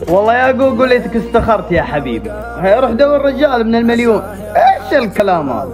والله يا جوجل ليتك استخرت يا حبيبي. روح دور رجال من المليون. ايش الكلام هذا؟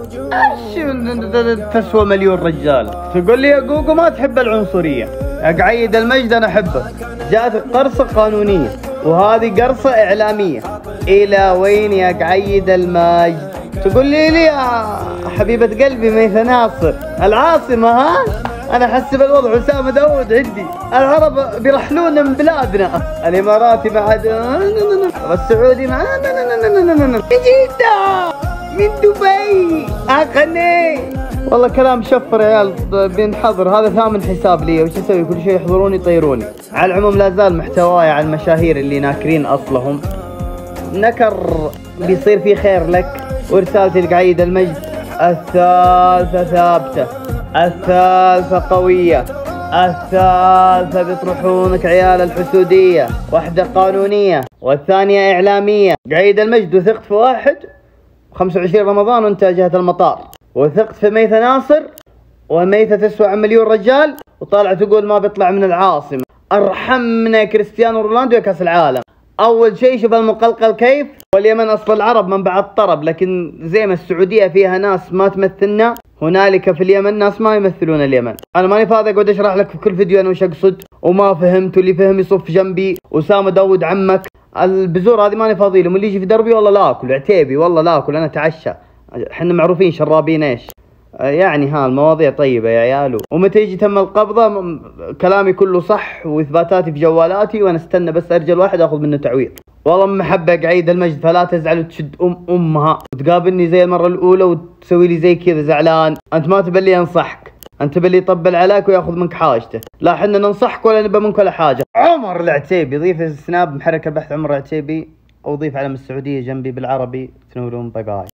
ايش تسوى مليون رجال؟ تقول لي يا جوجل ما تحب العنصرية. يا قعيد المجد انا احبك. جاتك قرصة قانونية وهذه قرصة اعلامية. الى وين يا قعيد المجد؟ تقول لي يا حبيبة قلبي ميثا ناصر العاصمة ها؟ أنا أحسب الوضع أسامة داود عندي. العرب بيرحلون من بلادنا. الإماراتي بعد والسعودي مع من جدة من دبي أغني. والله كلام شفر يا عيال بينحضر. هذا ثامن حساب لي وش أسوي؟ كل شيء يحضروني يطيروني. على العموم لا زال محتواي على المشاهير اللي ناكرين أصلهم. نكر بيصير في خير لك. ورسالتي لقعيد المجد الثالثة ثابتة، الثالثة قوية، الثالثة بيطرحونك عيال الحسودية. واحدة قانونية والثانية إعلامية. قعيد المجد وثقت في واحد 25 رمضان وانت جهة المطار، وثقت في ميثا ناصر وميثا تسوى عن مليون رجال، وطالع تقول ما بيطلع من العاصمة. ارحمنا كريستيانو رونالدو يا كاس العالم. اول شيء شوف المقلقل كيف. واليمن اصل العرب منبع الطرب، لكن زي ما السعوديه فيها ناس ما تمثلنا، هنالك في اليمن ناس ما يمثلون اليمن. انا ماني فاضي اقعد اشرح لك في كل فيديو انا وش اقصد وما فهمت، واللي فهم يصف جنبي. اسامه داود عمك البزور هذه ماني فاضي لهم. اللي يجي في دربي والله لا اكل. عتيبي والله لا اكل. انا اتعشى. احنا معروفين شرابين ايش يعني. المواضيع طيبة يا عيالو. ومتى يجي تم القبضة كلامي كله صح وإثباتاتي في جوالاتي، وأنا استنى بس أرجل واحد أخذ منه تعويض. والله محبة قعيد المجد فلا تزعل وتشد أمها وتقابلني زي المرة الأولى وتسوي لي زي كذا زعلان. أنت ما تبى لي أنصحك، أنت تبى لي يطبل عليك وياخذ منك حاجته. لا حنا ننصحك ولا نبى منك ولا حاجة. عمر العتيبي ضيف السناب محرك البحث عمر العتيبي، أو ضيف علم السعودية جنبي بالعربي تنورون. باي باي.